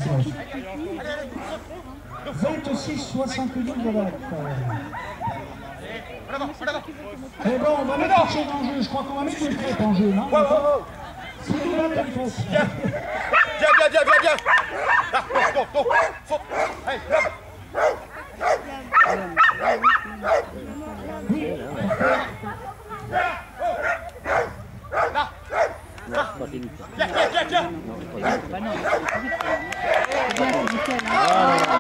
26-71 de l'autre. Mais bon, on va mettre quelque chose en jeu. Je crois qu'on va mettre une crête en jeu, non? Si vous mettez une crête. Viens. Là, saute. Allez, lève. Oui. Là. Viens.